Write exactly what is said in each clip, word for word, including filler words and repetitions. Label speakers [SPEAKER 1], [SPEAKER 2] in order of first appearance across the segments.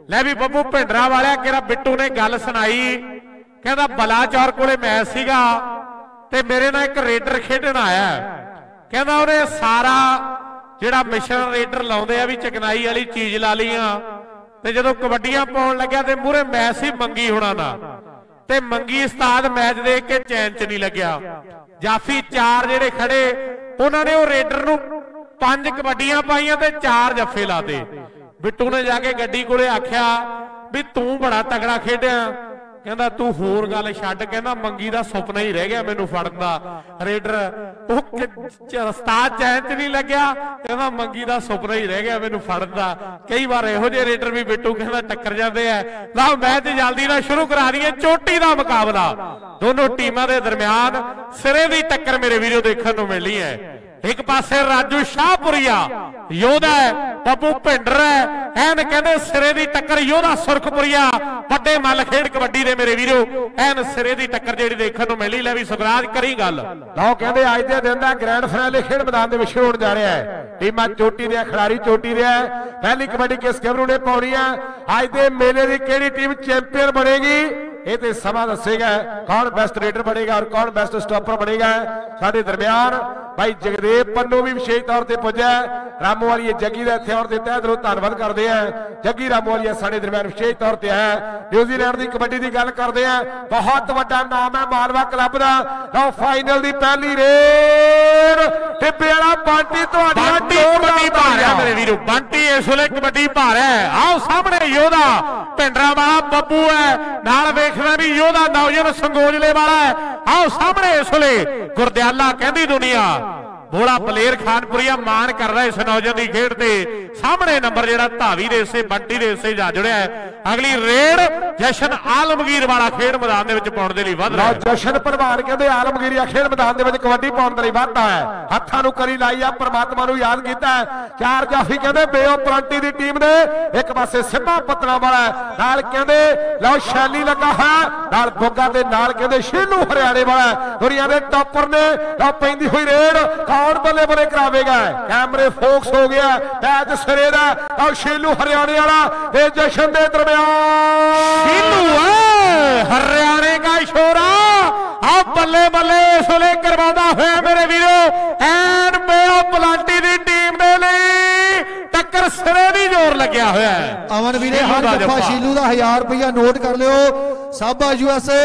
[SPEAKER 1] लै भी बब्बू भिंडरा वाले कि बिट्टू ने गल सुनाई कहता बलाचौर कोले मैच सीगा ते मेरे नाल एक रेडर खेडण आया कहता उन्हें सारा जिहड़ा मिशन रेडर लाउंदे आ भी चिकनाई वाली चीज ला लीआं ते जदों कबड्डियां पाउण लग्या ते मूहरे मैच ही मंगी होना ना ते मंगी उस्ताद मैच देख के चैन च नहीं लग्या जाफी चार जिहड़े खड़े उन्होंने वो रेडर नूं पांच कबड्डियां पाईआं ते चार जफे लाते बिट्टू ने जाके गड्डी कोले आख्या भी तू बड़ा तगड़ा खेडिया कहता तू होर गल छड्ड कहना मंगी दा सुपना ही रह गया मैनू फड़न दा रेडर उस्ताद चैन च नहीं लग्या कहना मंगी दा सुपना ही रह गया मैनू फड़न दा कई बार इहो जिहे रेडर भी बिट्टू कहना टक्कर जाते हैं ला मैच जल्दी ना शुरू करा दीए चोटी दा मुकाबला दोनों टीमां दे दरम्यान सिरे दी टक्कर मेरे वीरो देखण नूं मिली है एक पासे राजू शाहपुरिया योधा है पप्पू भिंडर है एन कहते सिरे की टक्कर योधा सुरखपुरिया बड़े मल खेड कबड्डी दे मेरे वीरो एन सिरे की टक्कर जी देखने को मिली लै भी सुखराज करी गल
[SPEAKER 2] लो कहते अज के दिन का ग्रैंड फाइनल खेड मैदान के विच होने जा रहा है टीमां चोटी दे खिलाड़ी चोटी दे पहली कबड्डी किस गबरू ने पाउणी है अज के मेले की किहड़ी टीम चैंपियन बनेगी ये तो समा दसेगा कौन बेस्ट रेडर बनेगा और कौन बेस्ट स्टॉपर बनेगा साडे दरम्यान भाई जगदेव पन्नू भी विशेष तौर पर पुजा रामू वाली जग्गी का इत्थे आउण दे तहे दिलों धन्नवाद करते हैं जग्गी रामू वाली साडे दरम्यान विशेष तौर पर है न्यूजीलैंड की कबड्डी की गल करते हैं बहुत वड्डा नाम है मालवा क्लब का लो फाइनल की पहली रेड टिब्बे वाला बंटी तुहाडी
[SPEAKER 1] मेरे वीरो बंटी इस वेले कबड्डी भार है आओ सामने योधा भिंडरा वाला बब्बू है नाल वेखना भी योधा नौजवान संगोजले वाला है आओ सामने इस वेले गुरदयाला कहती दुनिया बोला पलेर खानपुरिया मान कर रहा है इस नौजवान की खेड से सामने नंबर जो धावी दे से बंटी दे से जा जुड़िया है अगली रेड जशन आलमगीर वाला खेड मैदान के पाने के लिए वध रहा है
[SPEAKER 2] जशन प्रधान कहते आलमगीर खेड मैदान के कबड्डी पाने के लिए वधता है हत्थां नूं करी लाई आ परमात्मा नूं याद किया है चार जाफी कहते बेओ प्लांटी की टीम ने एक पासे सिम्मा पत्तना वाला नाल कहते लो शैली लगा है नाल बोगा दे नाल कहते शेलू हरियाणे वाला दुनिया के टॉपर ने लो पैंदी हुई रेड कौन बल्ले बल्ले करावेगा कैमरे फोकस हो गया मैच सिरे दा और शेलू हरियाणे वाला ते जशन दे दरम्यान
[SPEAKER 1] शेलू हरियाणे का इशारा अब बल्ले बल्ले इस वेले करवादा होया मेरे वीरो एन बेओ पलांटी दी टीम दे लई टक्कर सिरे दी जोर लग्या होया है
[SPEAKER 3] अमन वीरे हर जफा शेलू दा हजार रुपया नोट कर लियो साबा यूएसए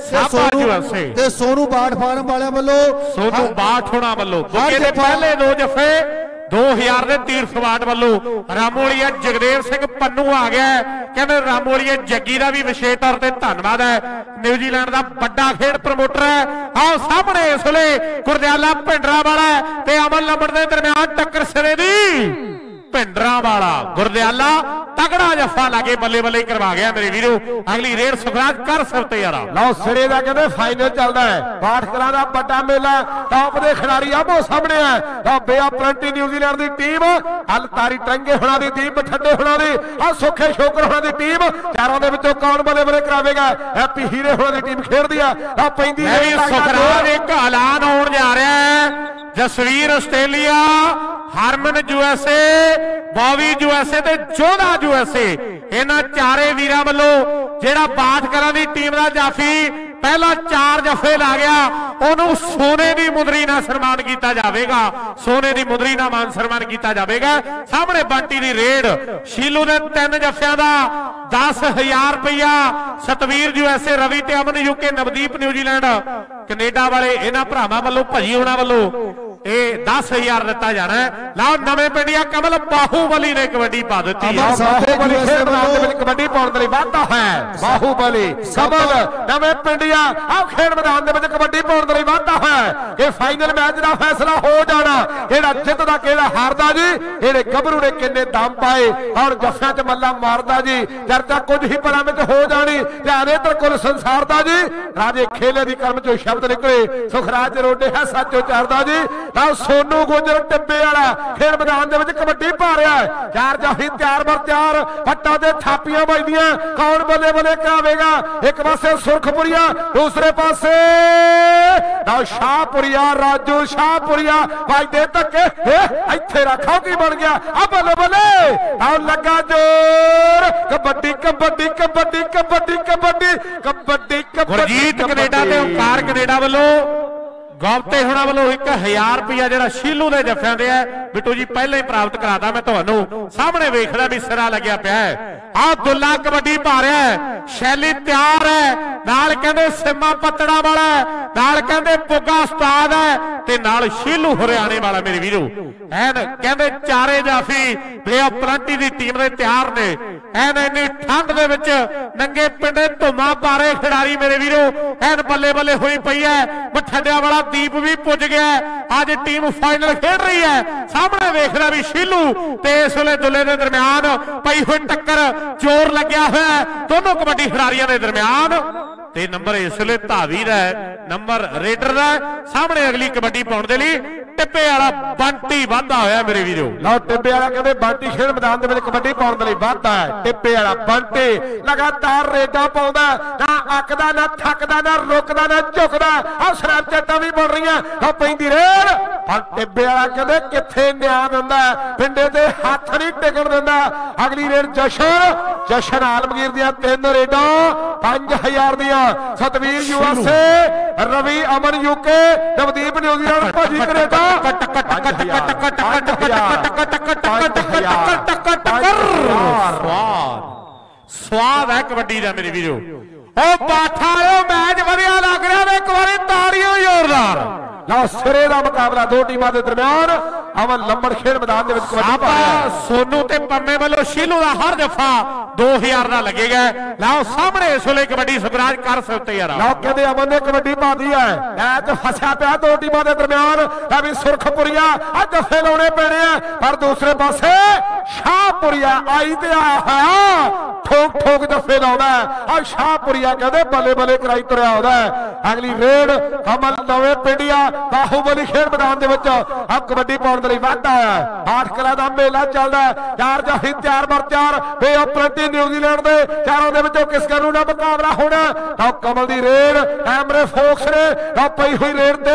[SPEAKER 3] ते सोनू बाट फार्म वाले वालों
[SPEAKER 1] सोनू बाट होना वालों पहले दो जफे दो हजार के तीर्थ वार्ड वालों रामोलिया जगदेव सिंह पन्नू आ गया कहते रामोलिया जग्गी का भी विशेष तौर पर धन्यवाद है न्यूजीलैंड का बड़ा खेड प्रमोटर है आओ सामने इस वेले गुरदयाला भिंडरा वाला ते अमन लंबड़ के दरम्यान टक्कर सिरे दी भिंडरा वाला गुरदयाला तगड़ा जफा लागे बल्ले बल्ले करवा गया मेरे वीरो अगली रेड सुखराज कर सकते यार
[SPEAKER 2] लो सिरे का कहते फाइनल चलता है पाठ कला का बड़ा मेला टॉप के खिलाड़ी आमो सामने है लो बेआ प्लंटी न्यूजीलैंड की टीम अल तारी टंगे होना दी टीम ठंडे होना दी और सुखे शोकर होना दी टीम चारों के विचों कौन बल्ले बल्ले करावेगा हैप्पी हीरे होना दी टीम खेल दिया लो पैंदी
[SPEAKER 1] सुखराज एक ऐलान होने जा रहा है Jasvir Australia Harman USA Bobby USA ते जोधा यूएसए इन्हां चारे वीरां वल्लों जेड़ा बात करा दी टीम दा जाफी पहला चार जफे ला गया उन्होंने सोने की मुंदरी ना सन्मान किया जाएगा सोने की मुंदरी ना मान सन्मान किया जाएगा सामने बंटी की रेड शीलू ने तीन जफिया का दस हजार रुपया सतवीर यूएसए रवि ते Aman UK Navdeep New Zealand Canada वाले इन्होंने भरावां वालों भजी होना वालों ए दस हजार दिता जाना है लाओ नवे पिंडिया कमल बाहुबली ने कबड्डी पा दी
[SPEAKER 2] कबड्डी पाने वाधा है बाहुबली कमल नवे पिंडिया खेड मैदान कबड्डी पाने वाधा है ये फाइनल मैच का फैसला हो जाना केड़ा जितदा केड़ा हारदा जी ये गबरू ने किन्ने दम पाए और जफिया च मल्ला मारदा जी चर्चा कुछ ही पला में हो जानी ध्यान इधर कुल संसार दा जी राजे खेले दी कर्म चो शब्द निकले सुखराज रोडे है सच उचारदा जी सोनू गुजर टिब्बे वाला खेल मैदान कबड्डी पा रहा है चार जाफी तैयार बर तैयार पट्टा दे थापियां बजदियां कौन बल्ले बल्ले करावेगा एक पासे सुरखपुरिया दूसरे पासे शाहपुरिया राजू शाहपुरिया बजदे धक्के इत्थे रखा की बन गया अब बल्ले बल्ले और लगा जोर कबड्डी कबड्डी कबड्डी कबड्डी कबड्डी कबड्डी
[SPEAKER 1] गुरजीत कनेडा ते ओंकार कनेडा वालों गौते होना वालों एक हजार रुपया जो शीलू के जफिया दे है बिट्टू जी पहले ही प्राप्त कराता मैं ਤੁਹਾਨੂੰ सामने वेखदा भी सिरा लग्या पिया है। आ दुल्ला कबड्डी पा रहा है, शैली तैयार है, नाल कहंदे सिमा पतड़ा वाला है, नाल कहंदे पुगा उस्ताद है ते नाल शीलू हरियाणे वाला मेरे वीरो एन कहंदे चारे जाफी प्ले प्लांटी दी टीम दे तैयार ने एन इन्नी ठंड दे विच नंगे पिंडे धुमा पा रहे खिडारी मेरे वीरो एन बल्ले बल्ले हुई पई है। बठंडिया वाला दीप भी पुज गया आज टीम फाइनल खेड रही है। सामने वेखदा भी शीलू ते इस वेले दुल्ले दे दरम्यान पई हुई टक्कर जोर लग्या होया दोनों कबड्डी खिडारियों के दरम्यान ते नंबर इस वेले धावी दा नंबर रेडर दा सामने अगली कबड्डी पाउण दे लई टिप्पे वाला बंटी वाधा होया मेरे वीरो।
[SPEAKER 2] लो टिप्पे वाला कहंदे बंटी खेड मैदान दे विच कबड्डी पाउण दे लई वाधा है। टिप्पे वाला बंटी लगातार रेडा पाउंदा ना अकदा ना थकदा ना रुकदा ना झुकदा आ शरारतां भी बन रहीआं लो पैंदी रेड पर टिप्पे वाला कहंदे कित्थे न्याय दिंदा पिंडे ते हत्थ नहीं टिकण दिंदा। अगली रेड जशन जशन आलमगीर दियां तीन रेडां पांच हजार दियां Satvir USA Ravi Aman UK Navdeep New Zealand भाजी कनेडा
[SPEAKER 1] स्वाद है कबड्डी का मेरे वीरो। ओ पाठा मैच वधिया लग रहा है, एक बार ताड़ियों जोरदार
[SPEAKER 2] लो सिरे का मुकाबला दो टीमों के दरम्यान अमन लंबड़ खेल मैदान दे विच
[SPEAKER 1] सोनू ते पम्मे वालों शीलू का हर दफा दो हजार का लगेगा। लाओ सामने इस वेले कबड्डी सबराज कर सकते यार
[SPEAKER 2] लो कहते अमन ने कबड्डी पा दी है मैच फसिया पिया दो टीमों के दरम्यान अभी सुरखपुरिया अज दफे लाने पैने पर दूसरे पासे शाहपुरिया आई ते आया होया ठोक ठोक दफे लाउंदा है। शाहपुरिया कहते बल्ले बल्ले कराई तुरिया आउंदा है। अगली रेड कमल नवे पिंडिया बाहुबली खेल मैदान दे विच अब कबड्डी पाउण दे लई वाधा है। आठ कला दा मेला चलदा है, चार जाफी तैयार बर तैयार बे अपरंटी न्यूजीलैंड दे चारों दे विचों किस करू ना मुकाबला होना तो कमल दी रेड कैमरे फोक्स ने तो पई हुई रेड ते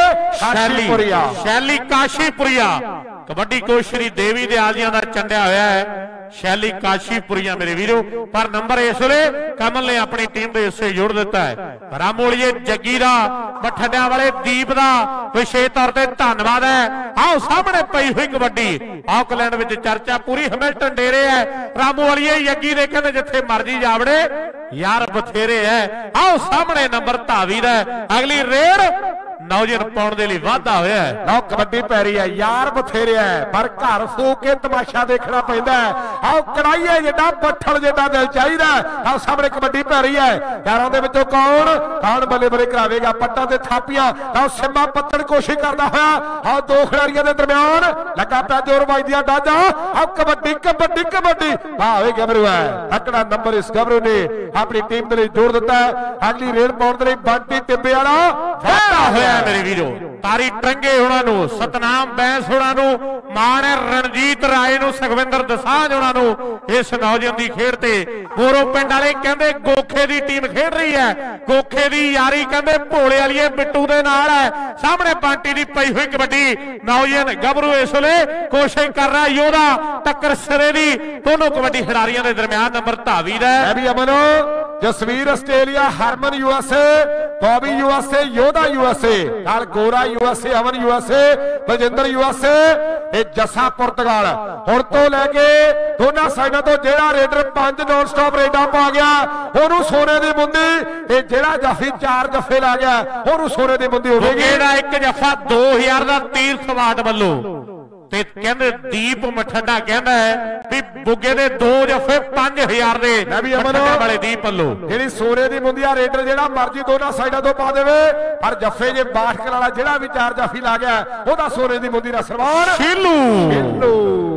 [SPEAKER 2] काशीपुरिया
[SPEAKER 1] शैली काशीपुरिया कबड्डी को श्री देवी दे आलियां दा चंडिया होया है शैली काशीपुरिया मेरे वीरो पर नंबर इस वेले कमल ने अपनी टीम दे हिस्से जोड़ दिता है। रामोलिए जग्गी दा बठंडिया वाले दीप दा विशेष तौर ते धन्नवाद है। आओ सामने पई हुई कबड्डी ऑकलैंड विच चर्चा पूरी हैमिल्टन डेरे है। रामोलिए जग्गी दे कहंदे जिथे मर्जी जावड़े यार बथेरे है। आओ सामने नंबर धावी दा अगली रेड नौजन पाउण दे लई वाधा होया है।
[SPEAKER 2] लो कबड्डी पै रही है यार बथेरे है पर घर फूक के तमाशा देखना पैंदा है। आओ कड़ाई जिड्डा पत्थर जिड्डा दिल चाहिदा आओ सामने कबड्डी पै रही है यारां दे विचों कौन कौन बल्ले बल्ले करावेगा पट्टा ते थापियां आओ सिम्मा पत्तन कोशिश करदा होया आओ दो खिडारियां दे दरम्यान लगा पिया जोर वजदियां डाजा आओ कबड्डी कबड्डी कबड्डी भावे गबरू है अकड़ा नंबर इस गबरू ने अपनी टीम दे लई जोड़ दिता है। अगली रेड पाउण दे लई बंटी टिब्बे वाला
[SPEAKER 1] वाधा होया मेरे वीरो तारी टंगे होना नु सतनाम बैंस होना नु मान है रणजीत राय नु सुखविंदर दसांझ होना नु इस नौजवान दी खेड ते मोरो पिंड वाले कहंदे गोखे दी टीम खेड रही है। गोखे दी यारी कहंदे भोले वालीए बिट्टू दे नाल है। सामने बांटी दी पई हुई कबड्डी नौजवान गबरू इस वेले कोशिश कर रहा योधा टक्कर सिरे दी दोनों कबड्डी खिडारियों के दरम्यान नंबर धावी दा
[SPEAKER 2] भी अमनो Jasvir Australia Harman USA Bobby USA Yodha USA नाल Gora USA Aman USA Baljinder USA ते जसा पुर्तगाल हुण तो लैके दोनों साइडां तो जेड़ा रेडर पांच नॉन स्टॉप रेडा पा गया ओनू सोने दी मुंदी ते जेड़ा जाफी चार जफे ला गया ओनू सोने दी मुंदी होवेगी।
[SPEAKER 1] जेड़ा एक जफा दो हजार दा तीर्थ वाट वल्लों ते कहंदे दीप मठंडा कहंदा है भी बुगे दे दो जफे पांच हजार दे
[SPEAKER 2] भी अमनो
[SPEAKER 1] वाले दीप वल्लों
[SPEAKER 2] जेड़ी सोने दी मुंदिया रेडर जेड़ा मर्जी दोनों साइडां तो पा देवे पर जफे जे बाठ वाला जेड़ा भी चार जाफी ला गया ओदा सोने दी मुंदी दा सलमान
[SPEAKER 1] शीलू
[SPEAKER 2] शीलू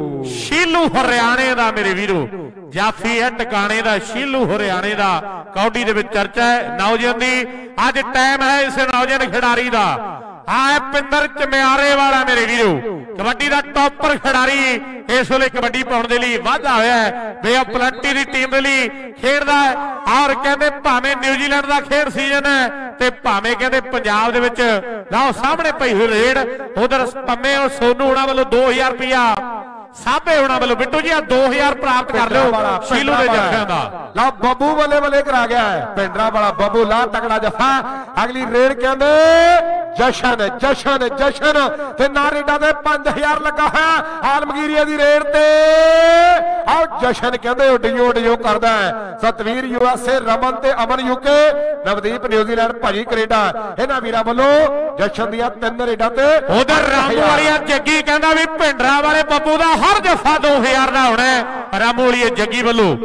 [SPEAKER 1] शीलू हरियाणे दा मेरे वीरो जाफी है टकाने दा शीलू हरियाणे दा कौडी दे विच चर्चा है नौजवान दी अज टाइम है इस नौजवान खिडारी दा हाँ पिंदर चमियारे वाला मेरे वीरो कबड्डी का टॉपर खिडारी इस वेले कबड्डी पाउण दे लई वाधा होया है। बे प्लांटी दी टीम दे लई खेडदा है और कहंदे भावें न्यूजीलैंड दा खेड सीजन है ते भावें कहंदे पंजाब दे विच लाओ सामने पई हुई रेड उधर पम्मे और सोनू होना वालों दो हजार रुपया ਸਾਬੇ ਹੋਣਾ ਵੱਲੋਂ ਬਿੱਟੂ ਜੀ ਆ ਦੋ ਹਜ਼ਾਰ ਪ੍ਰਾਪਤ ਕਰ ਲਿਓ ਸ਼ੀਲੂ ਦੇ ਜੱਫਿਆਂ ਦਾ।
[SPEAKER 2] ਲਓ ਬੱਬੂ ਬੱਲੇ ਬੱਲੇ ਕਰਾ ਗਿਆ ਪਿੰਡਰਾ ਵਾਲਾ ਬੱਬੂ ਲਾ ਤਕੜਾ ਜੱਫਾ। ਅਗਲੀ ਰੇਡ ਕਹਿੰਦੇ ਜਸ਼ਨ ਜਸ਼ਨ ਜਸ਼ਨ ਤੇ ਨਾ ਰੇਡਾਂ ਦੇ ਪੰਜ ਹਜ਼ਾਰ ਲੱਗਾ ਹੋਇਆ ਆਲਮਗੀਰੀਆ ਦੀ ਰੇਡ ਤੇ। ਆਓ ਜਸ਼ਨ ਕਹਿੰਦੇ ਉਡਿਓ ਉਡਿਓ ਕਰਦਾ ਸਤਵੀਰ ਯੂਐਸਏ ਰਮਨ ਤੇ ਅਮਨ ਯੂਕੇ ਨਵਦੀਪ ਨਿਊਜ਼ੀਲੈਂਡ ਭਾਜੀ ਕੈਨੇਡਾ ਇਹਨਾਂ ਵੀਰਾਂ ਵੱਲੋਂ ਜਸ਼ਨ ਦੀਆਂ ਤਿੰਨ ਰੇਡਾਂ ਤੇ।
[SPEAKER 1] ਉਧਰ ਰਾਮੂ ਵਾਲੀਆ ਜੱਗੀ ਕਹਿੰਦਾ ਵੀ ਭਿੰਡਰਾ ਵਾਲੇ ਬੱਬੂ ਦਾ ਹਰ ਜੱਫਾ ਦੋ ਹਜ਼ਾਰ ਦਾ ਹੋਣਾ। ਰਾਮੂ ਵਾਲੀਆ ਜੱਗੀ ਵੱਲੋਂ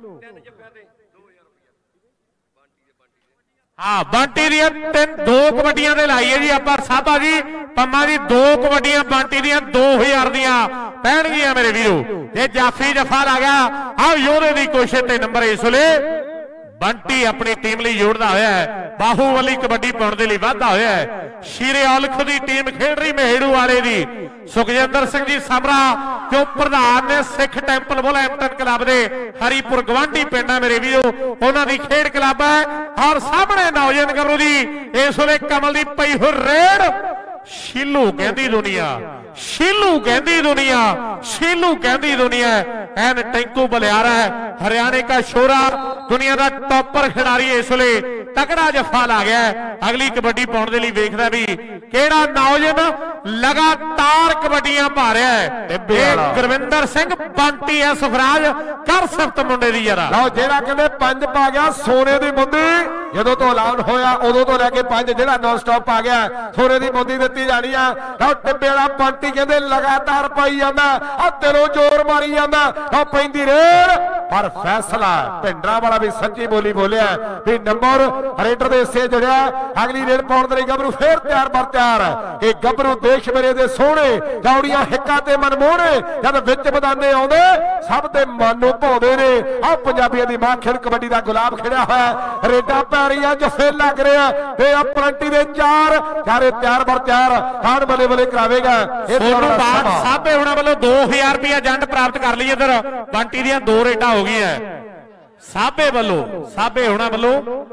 [SPEAKER 1] ਹਾਂ ਬੰਟੀ ਦੀਆਂ ਤਿੰਨ ਦੋ ਕਬੱਡੀਆਂ ਤੇ ਲਾਈਏ ਜੀ ਆਪਾਂ ਸਾਬਾ ਜੀ ਪੰਮਾ ਜੀ ਦੋ ਕਬੱਡੀਆਂ ਬੰਟੀ ਦੀਆਂ ਦੋ ਹਜ਼ਾਰ ਦੀਆਂ ਪੈਣਗੀਆਂ ਮੇਰੇ ਵੀਰੋ। ਜੇ ਜਾਫੀ ਜਫਾ ਲੱਗ ਗਿਆ ਆਹ ਯੋਧੇ ਦੀ ਕੋਸ਼ਿਸ਼ ਤੇ ਨੰਬਰ ਇਸ ਵੇਲੇ ਬੰਟੀ ਆਪਣੀ ਟੀਮ ਲਈ ਜੋੜਦਾ ਹੋਇਆ ਹੈ। ਬਾਹੂਬਲੀ ਕਬੱਡੀ ਪਾਉਣ ਦੇ ਲਈ ਵਾਧਾ ਹੋਇਆ ਹੈ। ਸ਼ੀਰੇ ਔਲਖ ਦੀ ਟੀਮ ਖੇਡ ਰਹੀ ਮਹੇੜੂ ਵਾਲੇ ਦੀ ਸੁਖਜਿੰਦਰ ਸਿੰਘ ਜੀ ਸਮਰਾ ਜੋ ਪ੍ਰਧਾਨ ਨੇ ਸਿੱਖ ਟੈਂਪਲ ਵੋਲੈਂਪਟਨ ਕਲੱਬ ਦੇ ਹਰੀਪੁਰ ਗਵਾਂਢੀ ਪਿੰਡ ਹੈ ਮੇਰੇ ਵੀਰੋ ਉਹਨਾਂ ਦੀ ਖੇਡ ਕਲੱਬ ਹੈ। ਔਰ ਸਾਹਮਣੇ ਨੌਜਵਾਨ ਗੱਭਰੂ ਦੀ ਇਸ ਵੇਲੇ ਕਮਲ ਦੀ ਪਈ ਹੋ ਰੇਡ। ਸ਼ੀਲੂ ਕਹਿੰਦੀ ਦੁਨੀਆ ਸ਼ੀਲੂ ਕਹਿੰਦੀ ਦੁਨੀਆ ਸ਼ੀਲੂ ਕਹਿੰਦੀ ਦੁਨੀਆ ਐਨ ਟੈਂਕੂ ਬਲਿਆਰਾ ਹੈ हरियाणा का शोरा दुनिया का टॉपर खिडारी इस वे तगड़ा जफा ला गया। अगली कबड्डी पाने के लिए वेखदा भी केड़ा नौजवान लगातार कबड्डियां पा रहा है। गुरविंदर सिंह बंटी है सुखराज कर सकत मुंडे दी यार
[SPEAKER 2] लो जेड़ा कहंदे पंज पा गया सोने दी मुंदी जदों तो ऐलान होया उदों तो लैके पंज जेड़ा नॉन स्टॉप आ गया सोने दी मुंदी दित्ती जानी है। लो टिब्बे वाला बंटी कहंदे लगातार पाई जांदा आ दिलों जोर मारी जांदा लो पैंदी रेड पर फैसला भिंडरा वाला भी सच्ची बोली बोलिया भी नंबर रेडर दे हिस्से जड़िया। अगली रेड पाउण दे गबरू फिर तैयार बर तैयार कि गबरू देश मेरे दे सोहणे जौड़ियां हिक्का ते मनमोहणे जद विच मैदाने आउंदे सब दे मन नूं भाउंदे ने। आ पंजाबियां दी मां खेल कबड्डी दा गुलाब खिड़िया होया रेडां पै रहीआं जफे लग रहे ते आ पलंटी दे चार चारे तैयार बर तैयार खान बले बले करावेगा।
[SPEAKER 1] सोनू बाट साहबे हुणां वल्लों दो हज़ार रुपया जंड प्राप्त कर ली। इधर बंटी दियां दो रेडां हो गई है साबे वालों साबे होना वालों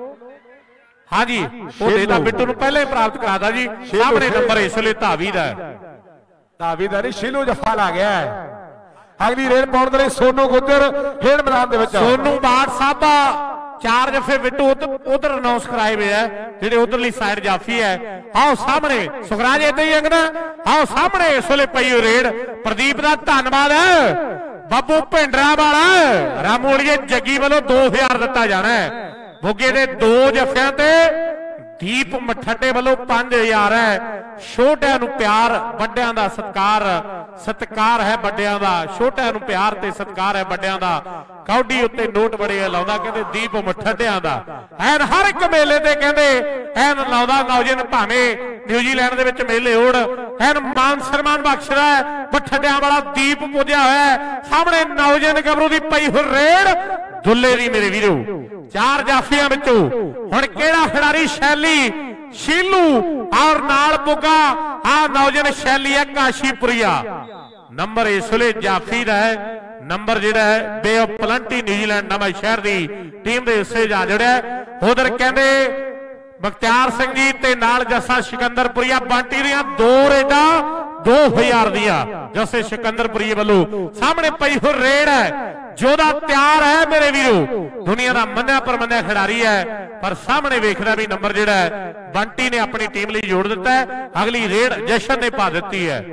[SPEAKER 1] हाँ जी वो देता बिट्टू नूं पहले प्राप्त कराता जी सामने नंबर इस वे धावी दा
[SPEAKER 2] धावी दा नहीं शीलू जफा ला गया है। अगली रेड पाउण दे लई सोनू गुज्जर खेड मैदान दे विच
[SPEAKER 1] सोनू बाट साबा चार जफे बिट्टू उधर अनाउंस कराए हुए है जेडे उधरली साइड जाफी है। आओ सामने सुखराज इदां ही अंगना आओ सामने इस वे पई रेड प्रदीप दा धन्नवाद है। बाबू भिंडरा वाला रामोलिए जग्गी वालों दो हजार दिता जाना है। बुगे दे दो जफियां ते दीप मठट्टे वालों पांच हजार है। छोटियां नूं प्यार वड्डियां दा सत्कार सत्कार है वड्डियां दा छोटियां नूं प्यार ते सत्कार है वड्डियां दा। कौडी उत्ते नोट बड़े लाउंदा कहंदे दीप मठट्टियां दा ऐन हर एक मेले ते कहंदे ऐन लाउंदा नौजवान भावें न्यूजीलैंड दे विच मेले होण ऐन मान सन्मान बख्शदा है। मठट्टियां वाला दीप पूजया होया सामने नौजवान गबरू दी पई हो रेड दुल्ले दी मेरे वीरो चार जाफियां विचों हुण किहड़ा खिडारी शैली शीलू और नाल पुगा आ नौजवान शैली है काशीपुरिया नंबर इस वे जाफी दा है। नंबर जिहड़ा है बे ऑफ प्लंटी न्यूजीलैंड नवां शहर दी टीम दे हिस्से जा जड़िया। उधर कहंदे बख्तियार सिंह जी ते नाल जस्सा सिकंदरपुरिया बंटी दियां दो रेडा दो हजार दिया जैसे सिकंदरपुरी वालों सामने पई हो रेड है। जोधा तैयार है मेरे वीरो दुनिया का मन्या पर मन्या खिडारी है पर सामने वेखदा भी नंबर जिहड़ा है बंटी ने अपनी टीम लिए जोड़ दिता है। अगली रेड जशन ने पा दी है।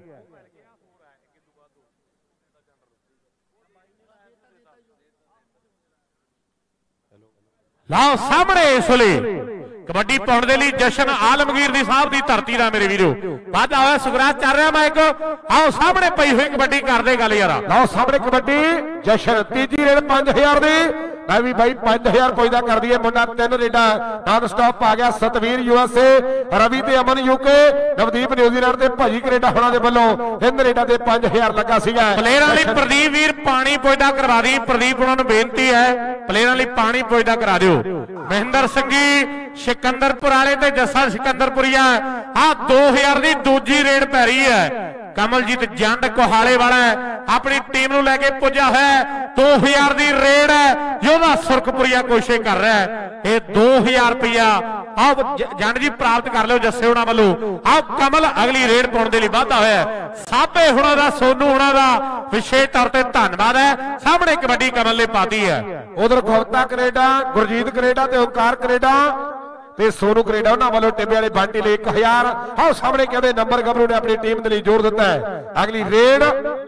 [SPEAKER 1] लाओ सामने इस वे कबड्डी पाउण दे लई जशन आलमगीर दी साहब दी धरती दा मेरे वीरो वादा होया सुखराज चल रहा माइक आओ सामने पई हुई कबड्डी कर दे गल यार
[SPEAKER 2] लाओ सामने कबड्डी जशन तीजी रेड पांच हजार दी मैं भी भाई पांच हजार कोई दा कर दिए मुंडा तीन रेडा नॉन स्टॉप आ गया सतवीर यूएसए रवि ते अमन यूके नवदीप न्यूजीलैंड ते भाजी कनेडा होना दे वल्लों तीन रेडा ते पांच हजार लगा सीगा।
[SPEAKER 1] प्लेयरां लई प्रदीप वीर पानी पुजदा करवा दी प्रदीप उन्हां नूं बेनती है प्लेयरां लई पानी पुजदा करा दिओ। महेंद्र सिंह जी सिकंदरपुर वाले ते जस्सा सिकंदरपुरिया आ दो हजार दी दूजी रेड पै रही है। कमलजीत जंड कोहाले वाला अपनी टीम नूं लैके पुजा है दो हजार दी रेड है। योधा सुरख ਮੁਲਕਪੁਰੀਆ ਕੋਸ਼ਿਸ਼ ਕਰ ਰਿਹਾ ਹੈ। ਇਹ ਦੋ ਹਜ਼ਾਰ ਰੁਪਇਆ ਆਹ ਜੰਡ ਜੀ ਪ੍ਰਾਪਤ ਕਰ ਲਿਓ ਜੱਸੇ ਹੋਣਾ ਵੱਲੋਂ। ਆਹ ਕਮਲ ਅਗਲੀ ਰੇਡ ਪਾਉਣ ਦੇ ਲਈ ਵਾਧਾ ਹੋਇਆ। ਸਾਬੇ ਹੁਣਾਂ ਦਾ ਸੋਨੂ ਹੁਣਾਂ ਦਾ ਵਿਸ਼ੇਸ਼ ਤੌਰ ਤੇ ਧੰਨਵਾਦ ਹੈ। ਸਾਹਮਣੇ ਕਬੱਡੀ ਕਮਲ ਨੇ ਪਾਤੀ ਹੈ।
[SPEAKER 2] ਉਧਰ ਖੋਤਾ ਕੈਨੇਡਾ, ਗੁਰਜੀਤ ਕੈਨੇਡਾ ਤੇ ਓਂਕਾਰ ਕੈਨੇਡਾ ਤੇ ਸੋਨੂ ਕੈਨੇਡਾ ਉਹਨਾਂ ਵੱਲੋਂ ਟਿੱਬੇ ਵਾਲੇ ਬੰਟੀ ਲਈ ਇੱਕ ਹਜ਼ਾਰ। ਆਓ ਸਾਹਮਣੇ ਕਹਿੰਦੇ ਨੰਬਰ ਗੱਭਰੂ ਨੇ ਆਪਣੀ ਟੀਮ ਦੇ ਲਈ ਜੋੜ ਦਿੱਤਾ ਹੈ। ਅਗਲੀ ਰੇਡ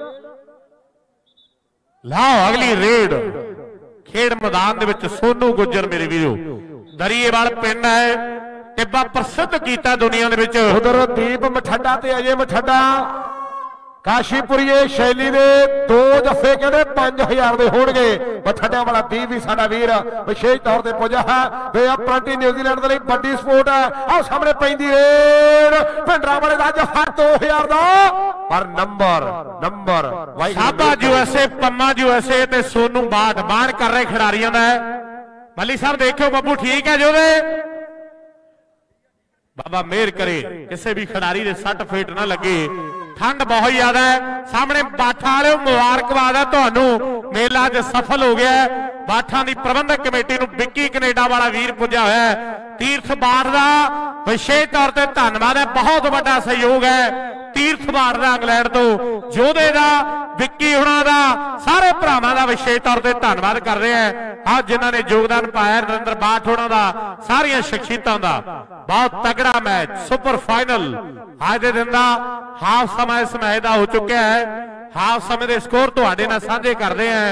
[SPEAKER 1] ਲਾਓ, ਅਗਲੀ ਰੇਡ ਖੇਡ ਮੈਦਾਨ ਦੇ ਵਿੱਚ ਸੋਨੂ ਗੁੱਜਰ ਮੇਰੇ ਵੀਰੋ ਦਰੀਏਵਾਲ ਪਿੰਡ ਹੈ, ਟਿੱਬਾ ਪ੍ਰਸਿੱਧ ਕੀਤਾ ਦੁਨੀਆ ਦੇ ਵਿੱਚ।
[SPEAKER 2] ਉਧਰ ਦੀਪ ਮਠੱਡਾ ਤੇ ਅਜੇ ਮਠੱਡਾ ਕਾਸ਼ੀਪੁਰੀਏ ਸ਼ੈਲੀ ਦੇ ਦੋ ਜੱਫੇ ਕਹਿੰਦੇ ਪੰਜ ਹਜ਼ਾਰ ਦੇ ਹੋਣਗੇ। ਮਠੱਡਿਆਂ ਵਾਲਾ ਦੀਪ ਵੀ ਸਾਡਾ ਵੀਰ ਵਿਸ਼ੇਸ਼ ਤੌਰ ਤੇ ਪੁੱਜਾ ਹੈ। ਵੇ ਆਪਰੰਟੀ ਨਿਊਜ਼ੀਲੈਂਡ ਦੇ ਲਈ ਵੱਡੀ ਸਪੋਰਟ ਹੈ। ਆਹ ਸਾਹਮਣੇ ਪੈਂਦੀ ਰੇਡ ਭਿੰਡਰਾਂ ਵਾਲੇ ਦਾ ਜੱਫਾ ਦੋ ਹਜ਼ਾਰ ਦਾ ਪਰ number number
[SPEAKER 1] Saba USA, Pamma USA ਤੇ ਸੋਨੂ ਬਾਟ ਬਾਣ ਕਰ ਰਹੇ ਖਿਡਾਰੀਆਂ ਦਾ। ਮੱਲੀ ਸਾਹਿਬ ਦੇਖਿਓ ਬੱਬੂ ਠੀਕ ਹੈ ਜੋਦੇ, ਬਾਬਾ ਮਿਹਰ ਕਰੇ ਕਿਸੇ ਵੀ ਖਿਡਾਰੀ ਦੇ ਸੱਟ ਫੇਟ ਨਾ ਲੱਗੇ। ਠੰਡ ਬਹੁਤ ਜ਼ਿਆਦਾ ਹੈ। ਸਾਹਮਣੇ ਬਾਠਾਂ ਵਾਲਿਓ ਮੁਬਾਰਕਬਾਦ ਹੈ ਤੁਹਾਨੂੰ, ਮੇਲਾ ਅੱਜ ਸਫਲ ਹੋ ਗਿਆ। ਬਾਠਾਂ ਦੀ ਪ੍ਰਬੰਧਕ ਕਮੇਟੀ ਨੂੰ ਵਿੱਕੀ ਕੈਨੇਡਾ ਵਾਲਾ ਵੀਰ ਪੁੱਜਾ ਹੋਇਆ। ਤੀਰਥ ਬਾਠ ਦਾ ਵਿਸ਼ੇਸ਼ ਤੌਰ ਤੇ ਧੰਨਵਾਦ ਹੈ, ਬਹੁਤ ਵੱਡਾ ਸਹਿਯੋਗ ਹੈ ਤੀਰਥ ਬਾਠ ਦਾ ਇੰਗਲੈਂਡ ਤੋਂ। ਜੋਧੇ ਦਾ, ਵਿੱਕੀ ਹੁਣਾਂ ਦਾ, ਸਾਰੇ ਭਰਾਵਾਂ ਦਾ ਵਿਸ਼ੇਸ਼ ਤੌਰ ਤੇ ਧੰਨਵਾਦ ਕਰ ਰਹੇ ਆ। ਅੱਜ ਜਿਨ੍ਹਾਂ ਨੇ ਯੋਗਦਾਨ ਪਾਇਆ ਨਰਿੰਦਰ ਬਾਠ ਹੋਣਾ ਦਾ, ਸਾਰੀਆਂ ਸ਼ਖਸੀਅਤਾਂ ਦਾ। ਬਹੁਤ ਤਗੜਾ ਮੈਚ, ਸੁਪਰ ਫਾਈਨਲ ਅੱਜ ਦੇ ਦਿਨ ਦਾ ਹਾਫ ਸਮਾਂ ਇਸ ਮੈਚ ਦਾ ਹੋ ਚੁੱਕਿਆ ਹੈ। ਹਾਫ ਸਮੇਂ ਦੇ ਸਕੋਰ ਤੁਹਾਡੇ ਨਾਲ ਸਾਂਝੇ ਕਰਦੇ ਆ।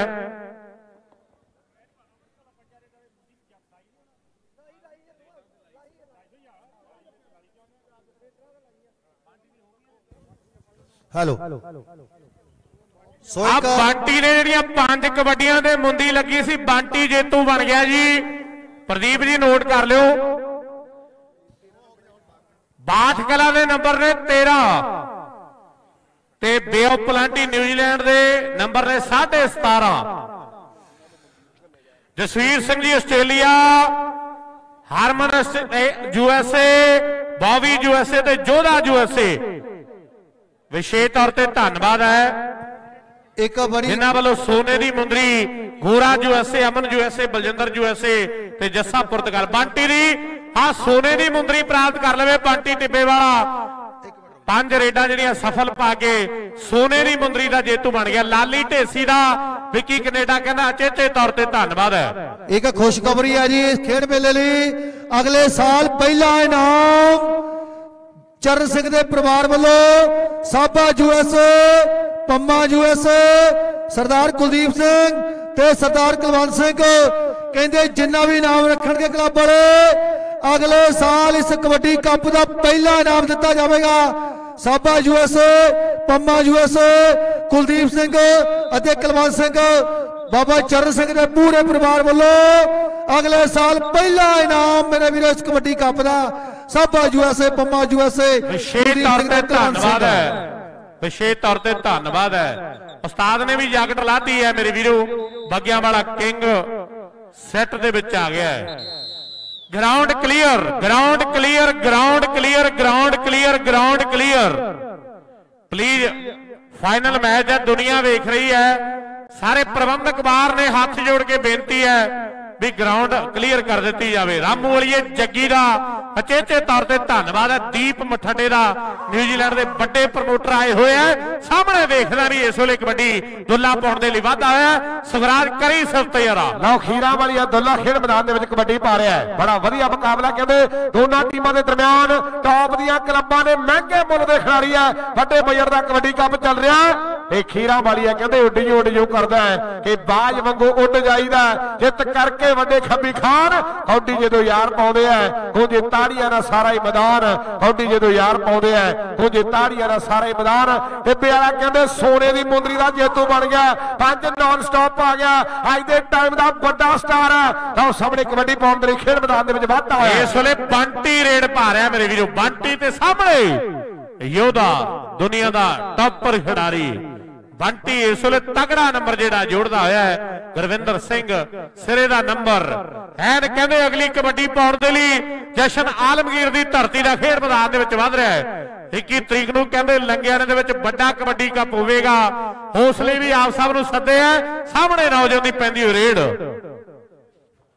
[SPEAKER 3] ਹੈਲੋ
[SPEAKER 1] ਸੋ ਆ ਬੰਟੀ ਨੇ ਜਿਹੜੀਆਂ ਪੰਜ ਕਬੱਡੀਆਂ ਦੇ ਮੁੰਦੀ ਲੱਗੀ ਸੀ, ਬੰਟੀ ਜੇਤੂ ਬਣ ਗਿਆ ਜੀ। ਪ੍ਰਦੀਪ ਜੀ ਨੋਟ ਕਰ ਲਿਓ। ਬਾਠ ਕਲਾ ਦੇ ਨੰਬਰ ਨੇ ਤੇਰਾਂ ਤੇ ਬੇਓ ਪਲਾਂਟੀ ਨਿਊਜ਼ੀਲੈਂਡ ਦੇ ਨੰਬਰ ਨੇ ਸਾਢੇ ਸਤਾਰਾਂ। Jasvir Singh ji Australia, Harman USA, Bobby USA ਤੇ ਜੋਧਾ ਯੂਐਸਏ ਵਿਸ਼ੇਸ਼ ਤੌਰ ਤੇ ਧੰਨਵਾਦ ਹੈ
[SPEAKER 3] ਇੱਕ ਬੜੀ
[SPEAKER 1] ਜਿਨ੍ਹਾਂ ਵੱਲੋਂ ਸੋਨੇ ਦੀ ਮੁੰਦਰੀ Gora USA, Aman USA, Baljinder USA ਤੇ ਜੱਸਾ ਪੁਰਤਗਾਲ। ਬੰਟੀ ਦੀ ਆ ਸੋਨੇ ਦੀ ਮੁੰਦਰੀ ਪ੍ਰਾਪਤ ਕਰ ਲਵੇ ਬੰਟੀ ਟਿੱਬੇ ਵਾਲਾ। ਪੰਜ ਰੇਡਾਂ ਜਿਹੜੀਆਂ ਸਫਲ ਪਾ ਕੇ ਸੋਨੇ ਦੀ ਮੁੰਦਰੀ ਦਾ ਜੇਤੂ ਬਣ ਗਿਆ। ਲਾਲੀ ਢੇਸੀ ਦਾ ਵਿੱਕੀ ਕੈਨੇਡਾ ਕਹਿੰਦਾ ਅਚੇਤੇ ਤੌਰ ਤੇ ਧੰਨਵਾਦ ਹੈ।
[SPEAKER 3] ਇੱਕ ਖੁਸ਼ਖਬਰੀ ਹੈ ਜੀ ਇਸ ਖੇਡ ਮੇਲੇ ਲਈ। ਅਗਲੇ ਸਾਲ ਪਹਿਲਾ ਇਨਾਮ ਚਰਨ ਸਿੰਘ ਦੇ ਪਰਿਵਾਰ ਵੱਲੋਂ ਸਾਬਾ ਯੂਐਸਏ, ਪੰਮਾ ਯੂਐਸਏ, ਸਰਦਾਰ ਕੁਲਦੀਪ ਸਿੰਘ ਤੇ ਸਰਦਾਰ ਕੁਲਵੰਤ ਸਿੰਘ ਕਹਿੰਦੇ ਜਿੰਨਾ ਵੀ ਇਨਾਮ ਰੱਖਣਗੇ ਕਲੱਬ ਵਾਲੇ ਅਗਲੇ ਸਾਲ ਇਸ ਕਬੱਡੀ ਕੱਪ ਦਾ ਪਹਿਲਾ ਇਨਾਮ ਦਿੱਤਾ ਜਾਵੇਗਾ। ਸਾਬਾ ਯੂਐਸਏ, ਪੰਮਾ ਯੂਐਸਏ, ਕੁਲਦੀਪ ਸਿੰਘ ਅਤੇ ਕੁਲਵੰਤ ਸਿੰਘ ਬਾਬਾ ਚਰਨ ਸਿੰਘ ਦੇ ਪੂਰੇ ਪਰਿਵਾਰ ਵੱਲੋਂ ਅਗਲੇ ਸਾਲ ਪਹਿਲਾ ਇਨਾਮ ਮੇਰੇ ਵੀਰੋ ਇਸ ਕਬੱਡੀ ਕੱਪ ਦਾ ਸਾਬਾ ਯੂਐਸਏ, ਪੰਮਾ ਯੂਐਸਏ।
[SPEAKER 1] ਵਿਸ਼ੇਸ਼ ਤੌਰ ਤੇ ਧੰਨਵਾਦ ਹੈ, ਵਿਸ਼ੇਸ਼ ਤੌਰ ਤੇ ਧੰਨਵਾਦ ਹੈ। ਉਸਤਾਦ ਨੇ ਵੀ ਜਾਕਟ ਲਾਤੀ ਹੈ ਮੇਰੇ ਵੀਰੋ। ਬੱਗਿਆਂ ਵਾਲਾ ਕਿੰਗ ਸੈੱਟ ਦੇ ਵਿੱਚ ਆ ਗਿਆ ਹੈ। Ground clear, ground clear, ground clear, ground clear, ground clear. Please final match ਹੈ, ਦੁਨੀਆ ਵੇਖ ਰਹੀ ਹੈ। ਸਾਰੇ ਪ੍ਰਬੰਧਕ ਬਾਹਰ ਨੇ, ਹੱਥ ਜੋੜ ਕੇ ਬੇਨਤੀ ਹੈ ਵੀ ਗਰਾਊਂਡ ਕਲੀਅਰ ਕਰ ਦਿੱਤੀ ਜਾਵੇ। ਰਾਮੂ ਵਾਲੀਏ ਜੱਗੀ ਦਾ ਅਚੇਤੇ ਤੌਰ ਤੇ ਧੰਨਵਾਦ ਹੈ। ਦੀਪ ਮਠੱਡੇ ਦਾ ਨਿਊਜ਼ੀਲੈਂਡ ਦੇ ਵੱਡੇ ਪ੍ਰਮੋਟਰ ਆਏ ਹੋਏ ਆ। ਸਾਹਮਣੇ ਵੇਖਦਾ ਵੀ ਇਸ ਵੇਲੇ ਕਬੱਡੀ ਦੁੱਲਾ ਪਾਉਣ ਦੇ ਲਈ ਵਾਧਾ ਹੋਇਆ। ਸੁਖਰਾਜ ਕਰੀ ਸਿਫਤ ਯਾਰਾ
[SPEAKER 2] ਲਓ ਖੀਰਾ ਵਾਲੀਆ ਦੁੱਲਾ ਖੇਡ ਮੈਦਾਨ ਦੇ ਵਿੱਚ ਕਬੱਡੀ ਪਾ ਰਿਹਾ ਹੈ। ਬੜਾ ਵਧੀਆ ਮੁਕਾਬਲਾ ਕਹਿੰਦੇ ਦੋਨਾਂ ਟੀਮਾਂ ਦੇ ਦਰਮਿਆਨ। ਟੌਪ ਦੀਆਂ ਕਲੱਬਾਂ ਨੇ ਮਹਿੰਗੇ ਮੁੱਲ ਦੇ ਖਿਡਾਰੀ ਆ। ਵੱਡੇ ਬਜਟ ਦਾ ਕਬੱਡੀ ਕੱਪ ਚੱਲ ਰਿਹਾ ਇਹ ਖੀਰਾ ਵਾਲੀਆ ਕਹਿੰਦੇ ਉੱਡੀ ਉੱਡ ਜੋ ਕਰਦਾ ਹੈ ਕਿ ਬਾਜ ਵਾਂਗੂ ਉੱਡ ਜਾਈਦਾ। ਜਿੱਤ ਕਰਕੇ ਵੱਡੇ ਖੱਬੀ ਖਾਨ ਕੌਡੀ ਜਦੋਂ ਯਾਰ ਪਾਉਂਦੇ ਆ ਕੁਝ ਤਾੜੀਆਂ ਦਾ ਸਾਰਾ ਹੀ ਮੈਦਾਨ। ਕੌਡੀ ਜਦੋਂ ਯਾਰ ਪਾਉਂਦੇ ਆ ਕੁਝ ਤਾੜੀਆਂ ਦਾ ਸਾਰਾ ਹੀ ਮੈਦਾਨ। ਟਿੱਬੇ ਵਾਲਾ ਕਹਿੰਦੇ ਸੋਨੇ ਦੀ ਮੁੰਦਰੀ ਦਾ ਜੇਤੂ ਬਣ ਗਿਆ। ਪੰਜ ਨਾਨ ਸਟਾਪ ਆ ਗਿਆ। ਅੱਜ ਦੇ ਟਾਈਮ ਦਾ ਵੱਡਾ ਸਟਾਰ ਹੈ। ਤਾਂ ਸਾਹਮਣੇ ਕਬੱਡੀ ਪਾਉਣ ਦੇ ਲਈ ਖੇਡ ਮੈਦਾਨ ਦੇ ਵਿੱਚ ਵਾਧਾ ਹੋਇਆ।
[SPEAKER 1] ਇਸ ਵੇਲੇ ਬੰਟੀ ਰੇਡ ਪਾ ਰਿਹਾ ਮੇਰੇ ਵੀਰੋ। ਬੰਟੀ ਤੇ ਸਾਹਮਣੇ ਯੋਧਾ ਦੁਨੀਆ ਦਾ ਟੌਪਰ ਖਿਡਾਰੀ ਬੰਟੀ ਇਸ ਵੇਲੇ ਤਗੜਾ ਨੰਬਰ ਜਿਹੜਾ ਜੋੜਦਾ ਹੋਇਆ ਹੈ। ਗੁਰਵਿੰਦਰ ਸਿੰਘ ਸਿਰੇ ਦਾ ਨੰਬਰ ਐਨ ਕਹਿੰਦੇ ਅਗਲੀ ਕਬੱਡੀ ਪਾਉਣ ਦੇ ਲਈ ਜਸ਼ਨ ਆਲਮਗੀਰ ਦੀ ਧਰਤੀ ਦਾ ਖੇਡ ਮੈਦਾਨ ਦੇ ਵਿੱਚ ਵੱਧ ਰਿਹਾ ਹੈ। ਇੱਕੀ ਤਰੀਕ ਨੂੰ ਕਹਿੰਦੇ ਲੰਗਿਆਣੇ ਦੇ ਵਿੱਚ ਵੱਡਾ ਕਬੱਡੀ ਕੱਪ ਹੋਵੇਗਾ। ਹੌਸਲੇ ਵੀ ਆਪ ਸਭ ਨੂੰ ਸੱਦੇ ਆ। ਸਾਹਮਣੇ ਨੌਜਵਾਨ ਦੀ ਪੈਂਦੀ ਹੋਈ ਰੇਡ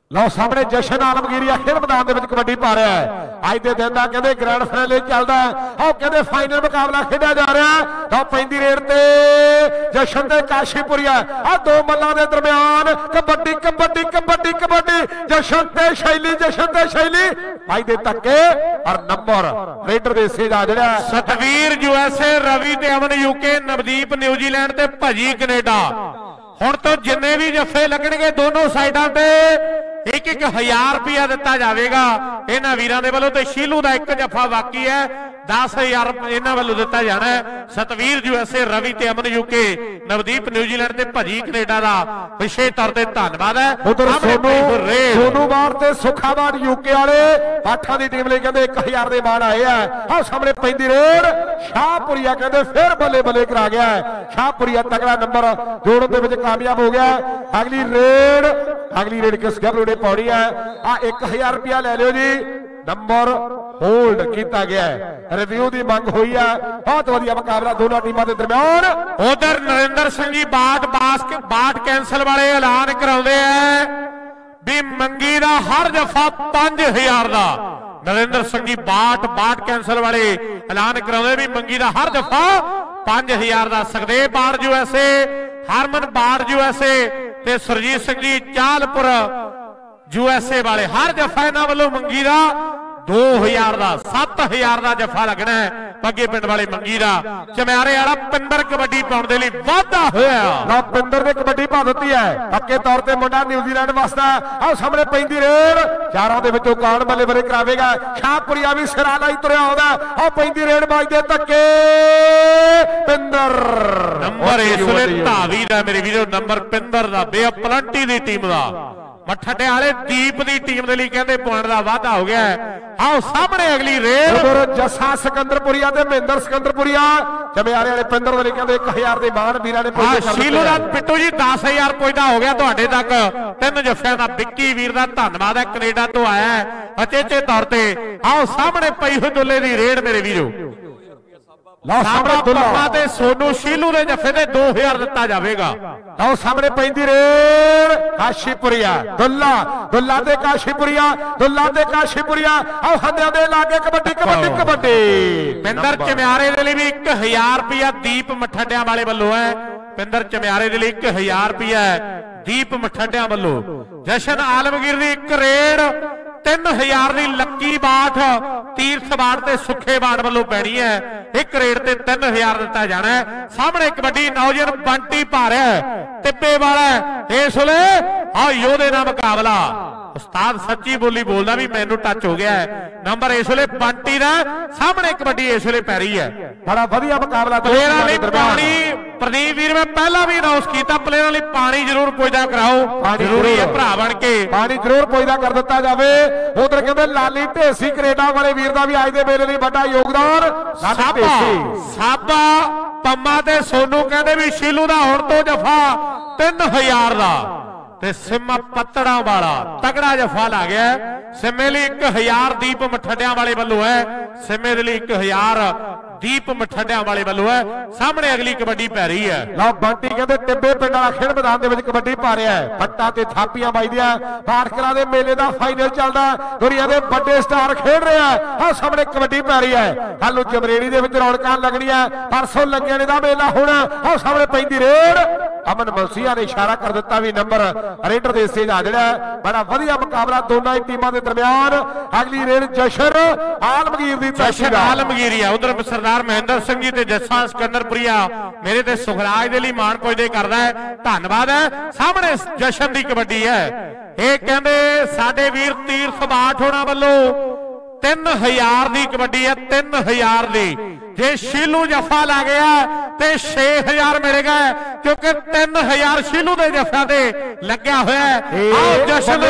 [SPEAKER 2] लो सामने जशन आलमगीरी खेल मैदान के कबड्डी पा रहा है अज के दिन का कहते ग्रैंड फाइनल चलता है और कहते फाइनल मुकाबला खेड़ा जा रहा है तो पैंती रेड ते जशन ते काशीपुरिया आ दो मल्लां दे दरम्यान कबड्डी कबड्डी कबड्डी कबड्डी जशन ते शैली जशन ते शैली अज दे धक्के और नंबर रेडर दे हिस्से दा जिहड़ा
[SPEAKER 1] सतवीर यूएसए रवि ते अमन यूके नवदीप न्यूजीलैंड ते भजी कनेडा हुण तो जिन्ने भी जफे लगणगे दोनों साइडां ते एक एक हजार रुपया दिता जाएगा इन्हां वीरां दे वल्लों ते शीलू का एक जफा बाकी है दस हजार इन्हां वल्लों दिता जाना है सतवीर यूएसए रवि ते अमन यूके नवदीप न्यूजीलैंड ते भजी कनेडा दा विशेष तौर ते धन्नवाद है
[SPEAKER 2] उधर सोनू सोनू बार ते सुखाबाद यूके वाले पाठा दी टीम लई कहंदे एक हजार दे मान आए हैं आ सामने पैंदी रेड शाहपुरिया कहंदे फिर बल्ले बल्ले करा गया है शाहपुरिया तगड़ा नंबर जोड़न दे विच कामयाब हो गया अगली रेड अगली रेड किस गबरू ने पौड़ी है आ एक हजार रुपया ले लियो जी नंबर होल्ड किया गया है रिव्यू की मंग हुई है बहुत वधिया मुकाबला दोनों टीमों के दरम्यान
[SPEAKER 1] उधर नरेंद्र सिंह जी बाट बास्क बाट कैंसल वाले ऐलान कराते हैं भी मंगी का हर जफा पांच हजार का नरेंद्र सिंह जी बाट बाट कैंसल वाले ऐलान कराते भी मंगी का हर जफा पांच हजार का सुखदेव बाट यूएसए हरमन बाट यूएसए ते सुरजीत सिंह जी चालपुर यूएसए वाले हर जफा इन्हों वालों मंगी का दो हजार का सत्त हजार का जफा लगना है पगे पिंड वाले मंगी का चम्यारे वाला पिंदर कबड्डी पाने लिए वाधा होया
[SPEAKER 2] पिंदर ने कबड्डी पा दी है पक्के तौर पर मुंडा न्यूजीलैंड वास्ता आओ सामने पैंदी रेड चारों के विचों कान बल्ले बल्ले करावेगा शाहपुरिया भी सिरा लाई तुरया होगा आओ पैंदी रेड बजदे धक्के पिंदर
[SPEAKER 1] नंबर इस वे धावी दा मेरे वीरो नंबर पिंदर दा बे पलंटी दी टीम दा मठड़े वाले दीप की टीम के लिए कहते पॉइंट का वाधा हो गया है आओ सामने अगली रेड
[SPEAKER 2] जस्सा सिकंदरपुरिया ते महेंद्र सिकंदरपुरिया चम्यारे वाले पिंदर वाले कहते एक हजार के मान वीरां ने
[SPEAKER 1] शीलू का पिट्टू जी दस हजार पहुंचता हो गया तुहाडे तक तीन जफियां का बिक्की वीर का धन्नवाद है कनेडा तो आया है अचेचे तौर पर आओ सामने पई हुई दुल्ले की रेड मेरे वीरो सोनू शीलू के जफे ने दो हजार दिता जाएगा
[SPEAKER 2] आओ सामने पैंदी रेड काशीपुरिया दुल्ला दुल्ला दे काशीपुरिया दुल्ला दे काशीपुरिया आओ हंदिया दे लागे कबड्डी कबड्डी कबड्डी
[SPEAKER 1] पिंदर चम्यारे के लिए भी एक हजार रुपया दीप मठड़िया वाले वालों है पिंदर चम्यारे के लिए एक हजार रुपया दीप मठड़िया वालों जशन आलमगीर की एक रेड तीन हजार की लक्की बाट तीर्थ बाट ते सुखे बाट वालों पैनी है एक रेड ते तीन हजार दिता जाना है सामने कबड्डी नौजवान बंटी पा रहा है टिप्पे वाला इस वे आ योधे ना मुकाबला उस्ताद सच्ची बोली बोलना भी मैनू टच हो गया है नंबर इस वे बंटी का सामने कबड्डी इस वे पै रही है
[SPEAKER 2] बड़ा बढ़िया मुकाबला
[SPEAKER 1] पानी प्रदीप वीर मैं पहला भी अनाउंस किया प्लेयरों लिए पानी जरूर पुजदा कराओ जरूरी है भरा बन के
[SPEAKER 2] पानी जरूर पुजदा कर दिता जाए उधर कहते लाली ढेसी कनेडा वाले वीर का भी अज के मेले लिए बड़ा योगदान
[SPEAKER 1] साबा पम्मा ते सोनू कहते भी शीलू का हुण तो जफा तीन हजार का ते सिमा पत्तड़ा वाला तगड़ा जफा ला गया सिमे लिए एक हजार दीप मठड़िया वाले वालों है सिमे के लिए एक हजार दीप मठड़िया वाले वालों है सामने अगली कबड्डी पै रही है
[SPEAKER 2] लो बंटी कहते टिब्बे पिंड वाला खेल मैदान में कबड्डी पा रहा है पट्टा ते थापियां बजदियां पाठकला दे मेले का फाइनल चलदा दुनिया के बड़े स्टार खेल रहे हैं हाँ सामने कबड्डी पै रही है कल जमरेड़ी दे विच रौनकां लगणीआं परसों लग्गणे दा मेला होना हाँ सामने पैंदी रेड अमन मलसिया ने इशारा कर दिता भी नंबर रेडर दे हिस्से दा जिहड़ा बड़ा वधिया मुकाबला दोनों ही टीमां दे दरमियान अगली रेड जशन आलमगीर दी
[SPEAKER 1] जशन आलमगीर है उधर सरदार महेंद्र सिंह जी ते जस्सा सिकंदरपुरिया मेरे ते सुखराज दे लई मान पुजदे करदा है धन्नवाद है सामने जशन दी कबड्डी है ये कहंदे साडे वीर तीर्थ बाट होना वल्लों तीन हजार की कबड्डी है तीन हजार की जे शीलू जफा ला गया तो छे हजार मिलेगा क्योंकि तीन हजार शीलू के जफा से लग्या हुआ है जशन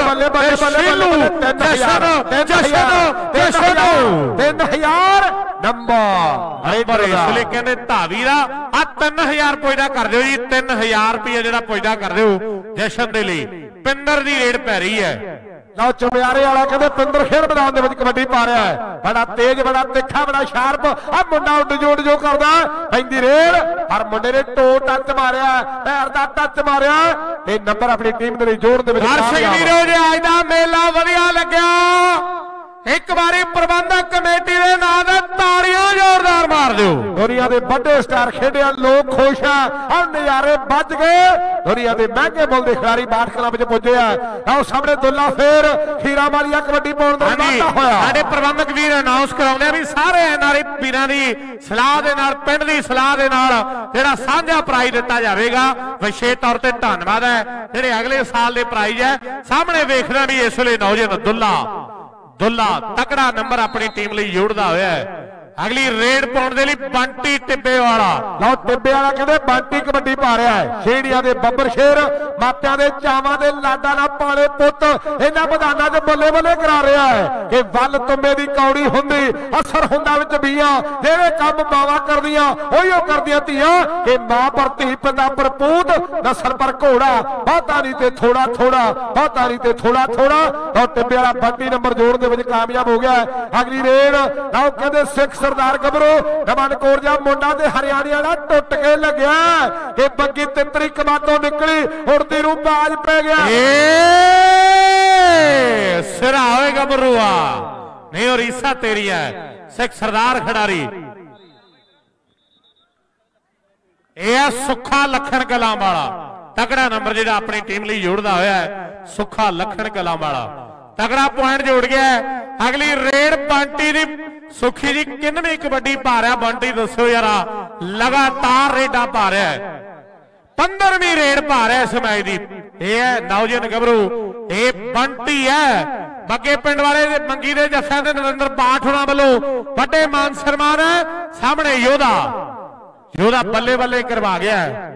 [SPEAKER 2] तीन हजार नंबर
[SPEAKER 1] इसलिए कहते धावी का आ तीन हजार पुजदा कर दो जी तीन हजार रुपया जो पुजदा कर दो जशन के लिए पिंदर की रेड पै रही है
[SPEAKER 2] ਲਓ ਚੁਮਿਆਰੇ ਵਾਲਾ ਕਹਿੰਦੇ ਪਿੰਦਰ ਖੇਡ ਮੈਦਾਨ ਦੇ ਵਿੱਚ ਕਬੱਡੀ ਪਾ ਰਿਹਾ ਹੈ, ਬੜਾ ਤੇਜ਼, ਬੜਾ ਤਿੱਖਾ, ਬੜਾ ਸ਼ਾਰਪ। ਆ ਮੁੰਡਾ ਉੱਡ ਜੋੜ ਜੋ ਕਰਦਾ, ਪੈਂਦੀ ਰੇਡ, ਪਰ ਮੁੰਡੇ ਨੇ ਟੋ ਟੱਚ ਮਾਰਿਆ, ਪੈਰ ਦਾ ਟੱਚ ਮਾਰਿਆ ਤੇ ਨੰਬਰ ਆਪਣੀ ਟੀਮ ਦੇ ਲਈ ਜੋੜ ਦੇ ਵਿੱਚ।
[SPEAKER 1] ਦਰਸ਼ਕ ਵੀਰੋ ਜੀ ਅੱਜ ਦਾ ਮੇਲਾ ਵਧੀਆ ਲੱਗਿਆ, ਇੱਕ ਵਾਰੀ ਪ੍ਰਬੰਧਕ ਕਮੇਟੀ ਦੇ ਨਾਂ ਤੇ ਤਾੜੀਆਂ ਜ਼ੋਰਦਾਰ ਮਾਰ ਦਿਓ।
[SPEAKER 2] ਦੁਨੀਆ ਦੇ ਵੱਡੇ ਸਟਾਰ ਖੇਡਿਆ, ਲੋਕ ਖੁਸ਼ ਆ, ਆ ਨਜ਼ਾਰੇ ਵੱਜ ਗਏ। ਦੁਨੀਆ ਦੇ ਮਹਿੰਗੇ ਮੁੱਲ ਦੇ ਖਿਡਾਰੀ ਬਾਠ ਕਲੱਬ ਵਿੱਚ ਪੁੱਜੇ ਆ। ਆਓ ਸਾਹਮਣੇ ਦੁੱਲਾ ਫੇਰ ਖੀਰਾ ਵਾਲੀਆ ਕਬੱਡੀ ਪਾਉਣ ਦਾ ਵਾਅਦਾ ਹੋਇਆ।
[SPEAKER 1] ਸਾਡੇ ਪ੍ਰਬੰਧਕ ਵੀਰ ਅਨਾਉਂਸ ਕਰਾਉਂਦੇ ਆ ਵੀ ਸਾਰੇ ਐਨਆਰਆਈ ਵੀਰਾਂ ਦੀ ਸਲਾਹ ਦੇ ਨਾਲ, ਪਿੰਡ ਦੀ ਸਲਾਹ ਦੇ ਨਾਲ ਜਿਹੜਾ ਸਾਂਝਾ ਪ੍ਰਾਈਜ਼ ਦਿੱਤਾ ਜਾਵੇਗਾ। ਵਿਸ਼ੇਸ਼ ਤੌਰ ਤੇ ਧੰਨਵਾਦ ਹੈ ਜਿਹੜੇ ਅਗਲੇ ਸਾਲ ਦੇ ਪ੍ਰਾਈਜ਼ ਹੈ। ਸਾਹਮਣੇ ਵੇਖਦਾ ਵੀ ਇਸ ਵੇਲੇ ਨੌਜਵਾਨ ਦੁੱਲਾ ਦੁੱਲਾ ਤਕੜਾ ਨੰਬਰ ਆਪਣੀ ਟੀਮ ਲਈ ਜੋੜਦਾ ਹੋਇਆ ਹੈ। ਅਗਲੀ ਰੇਡ ਪਾਉਣ ਦੇ ਲਈ ਬੰਟੀ ਟਿੱਬੇ ਵਾਲਾ।
[SPEAKER 2] ਲਓ ਟਿੱਬੇ ਵਾਲਾ ਕਹਿੰਦੇ ਬੰਟੀ ਕਬੱਡੀ ਪਾ ਰਿਹਾ ਹੈ। ਛੇੜੀਆਂ ਦੇ ਬੱਬਰ ਸ਼ੇਰ, ਮਾਪਿਆਂ ਦੇ ਚਾਵਾਂ ਦੇ ਲਾਡਾ ਨਾਲ ਪਾਲੇ ਪੁੱਤ ਇਹਨਾਂ ਮੈਦਾਨਾਂ 'ਚ ਬੱਲੇ ਬੱਲੇ ਕਰਾ ਰਿਹਾ ਹੈ ਕਿ ਵੱਲ ਤੁੰਬੇ ਦੀ ਕੌੜੀ ਹੁੰਦੀ, ਅਸਰ ਹੁੰਦਾ ਵਿੱਚ ਬੀਆਂ, ਜਿਹੜੇ ਕੰਮ ਮਾਵਾਂ ਕਰਦੀਆਂ ਉਹੀ ਉਹ ਕਰਦੀਆਂ ਧੀਆਂ, ਕਿ ਮਾਂ ਪਰ ਧੀ, ਪਿਤਾ ਪਰ ਪੂਤ, ਨਸਲ ਪਰ ਘੋੜਾ, ਬਹੁਤਾ ਨਹੀਂ ਤੇ ਥੋੜਾ ਥੋੜਾ, ਬਹੁਤਾ ਨਹੀਂ ਤੇ ਥੋੜਾ ਥੋੜਾ। ਲਓ ਟਿੱਬੇ ਵਾਲਾ ਬੰਟੀ ਨੰਬਰ ਜੋੜ ਦੇ ਵਿੱਚ ਕਾਮਯਾਬ ਹੋ ਗਿਆ। ਅਗਲੀ ਰੇਡ ਲਓ ਕਹਿੰਦੇ ਸਿੱਖ ਸਰਦਾਰ ਗੱਭਰੂ ਨਮਨ ਕੋਰ ਜਾ ਮੁੰਡਾ ਤੇ ਹਰਿਆਣੇ ਵਾਲਾ ਟੁੱਟ ਕੇ ਲੱਗਿਆ ਕਿ ਬੱਗੀ ਤਿੱਤਰੀ ਕਮਾਤੋਂ ਨਿਕਲੀ, ਉੜਦੀ ਨੂੰ ਬਾਜ ਪੈ ਗਿਆ।
[SPEAKER 1] ਏ ਸਿਰਾ ਹੋਏ ਗੱਭਰੂਆ, ਨਹੀਂ ਉਹ ਰੀਸਾ ਤੇਰੀ ਹੈ। ਸਿੱਖ ਸਰਦਾਰ ਖਿਡਾਰੀ ਇਹ ਸੁੱਖਾ ਲੱਖਣ ਕਲਾਂ ਵਾਲਾ, ਤਕੜਾ ਨੰਬਰ ਜਿਹੜਾ ਆਪਣੀ ਟੀਮ ਲਈ ਜੋੜਦਾ ਹੋਇਆ ਹੈ। ਸੁੱਖਾ ਲੱਖਣ ਕਲਾਂ ਵਾਲਾ ਤਕੜਾ ਪੁਆਇੰਟ ਜੋੜ ਗਿਆ। ਅਗਲੀ ਰੇਡ ਬੰਟੀ ਦੀ ਸੁਖੀ ਜੀ ਕਿੰਨਵੀਂ ਕਬੱਡੀ ਪਾ ਰਿਹਾ ਬੰਟੀ, ਦੱਸੋ ਯਾਰਾ। ਲਗਾਤਾਰ ਰੇਡਾਂ ਪਾ ਰਿਹਾ ਹੈ, ਪੰਦਰਵੀਂ ਰੇਡ ਪਾ ਰਿਹਾ ਇਸ ਮੈਚ ਦੀ। ਇਹ ਹੈ ਨੌਜਵਾਨ ਗੱਭਰੂ, ਇਹ ਬੰਟੀ ਹੈ। ਬੱਗੇ ਪਿੰਡ ਵਾਲੇ ਦੇ ਮੰਗੀ ਦੇ ਜੱਫਿਆਂ ਦੇ ਨਰਿੰਦਰ ਬਾਠ ਹੋਣਾ ਵੱਲੋਂ ਵੱਡੇ ਮਾਨ ਸਨਮਾਨ ਹੈ। ਸਾਹਮਣੇ ਯੋਧਾ ਯੋਧਾ ਬੱਲੇ ਬੱਲੇ ਕਰਵਾ ਗਿਆ।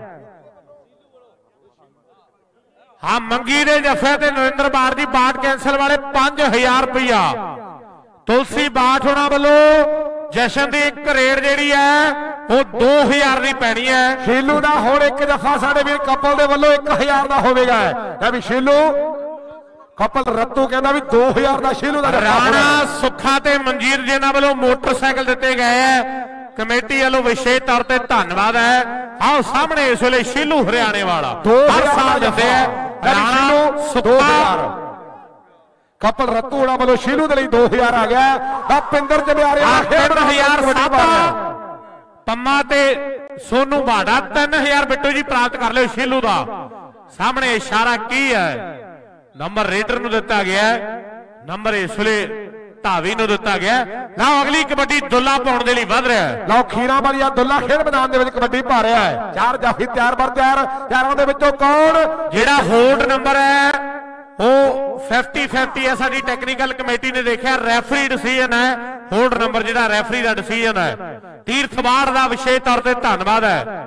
[SPEAKER 1] ਹਾਂ ਮੰਗੀ ਦੇ ਜੱਫਿਆਂ ਤੇ ਨਰਿੰਦਰ ਬਾਠ ਦੀ ਬਾਠ ਕੈਂਸਲ ਵਾਲੇ ਪੰਜ ਹਜ਼ਾਰ ਰੁਪਇਆ ਤੁਲਸੀ ਬਾਠ ਹੋਣਾ ਵੱਲੋਂ ਜਸ਼ਨ ਦੀ ਇੱਕ ਰੇਡ ਜਿਹੜੀ ਹੈ ਉਹ ਦੋ ਹਜ਼ਾਰ ਦੀ ਪੈਣੀ ਹੈ।
[SPEAKER 2] ਸ਼ੀਲੂ ਦਾ ਹੁਣ ਇੱਕ ਦਫਾ ਸਾਡੇ ਵੀਰ ਕਪਲ ਦੇ ਵੱਲੋਂ ਇੱਕ ਹਜ਼ਾਰ ਦਾ ਹੋਵੇਗਾ। ਇਹ ਵੀ ਸ਼ੀਲੂ ਕਪਲ ਰੱਤੂ ਕਹਿੰਦਾ ਵੀ ਦੋ ਹਜ਼ਾਰ ਦਾ ਸ਼ੀਲੂ ਦਾ।
[SPEAKER 1] ਰਾਣਾ ਸੁੱਖਾ ਤੇ ਮਨਜੀਤ ਜੀ ਇਹਨਾਂ ਵੱਲੋਂ ਮੋਟਰਸਾਈਕਲ ਦਿੱਤੇ ਗਏ ਹੈ। ਕਮੇਟੀ ਵੱਲੋਂ ਵਿਸ਼ੇਸ਼ ਤੌਰ ਤੇ ਧੰਨਵਾਦ ਹੈ। ਆਓ ਸਾਹਮਣੇ ਇਸ ਵੇਲੇ ਸ਼ੀਲੂ ਹਰਿਆਣੇ ਵਾਲਾ ਹਰ ਸਾਲ ਦਿੱਤੇ ਹੈ। ਰਾਣਾ ਸੁੱਖਾ
[SPEAKER 2] ਕਪਲ ਰੱਤੂ ਵਾਲਾ ਵੱਲੋਂ ਸ਼ੀਲੂ ਦੇ ਲਈ ਦੋ ਹਜ਼ਾਰ ਆ ਗਿਆ। ਤਾਂ ਪਿੰਦਰ ਜਮਿਆਰੇ
[SPEAKER 1] ਤਿੰਨ ਹਜ਼ਾਰ ਸਾਬਾ ਪੰਮਾ ਤੇ ਸੋਨੂ ਬਾੜਾ ਤਿੰਨ ਹਜ਼ਾਰ ਬਿੱਟੂ ਜੀ ਪ੍ਰਾਪਤ ਕਰ ਲਿਓ ਸ਼ੀਲੂ ਦਾ। ਸਾਹਮਣੇ ਇਸ਼ਾਰਾ ਕੀ ਹੈ, ਨੰਬਰ ਰੇਡਰ ਨੂੰ ਦਿੱਤਾ ਗਿਆ, ਨੰਬਰ ਇਸ ਵੇਲੇ ਧਾਵੀ ਨੂੰ ਦਿੱਤਾ ਗਿਆ। ਲਓ ਅਗਲੀ ਕਬੱਡੀ ਦੁੱਲਾ ਪਾਉਣ ਦੇ ਲਈ ਵੱਧ ਰਿਹਾ ਹੈ।
[SPEAKER 2] ਲਓ ਖੀਰਾ ਵਾਲੀਆ ਦੁੱਲਾ ਖੇਡ ਮੈਦਾਨ ਦੇ ਵਿੱਚ ਕਬੱਡੀ ਪਾ ਰਿਹਾ ਹੈ। ਚਾਰ ਜਾਫੀ ਤਿਆਰ ਬਰ ਤਿਆਰ, ਚਾਰਾਂ ਦੇ ਵਿੱਚੋਂ ਕੌਣ
[SPEAKER 1] ਜਿਹੜਾ ਹੋਲਡ ਨੰਬਰ ਹੈ ਉਹ ਫਿਫਟੀ ਫਿਫਟੀ ਹੈ। ਸਾਡੀ ਟੈਕਨੀਕਲ ਕਮੇਟੀ ਨੇ ਦੇਖਿਆ, ਰੈਫਰੀ ਡਿਸੀਜਨ ਹੈ। ਹੋਲਡ ਨੰਬਰ ਜਿਹੜਾ ਰੈਫਰੀ ਦਾ ਡਿਸੀਜਨ ਹੈ। ਤੀਰਥਵਾੜ ਦਾ ਵਿਸ਼ੇਸ਼ ਤੌਰ ਤੇ ਧੰਨਵਾਦ ਹੈ।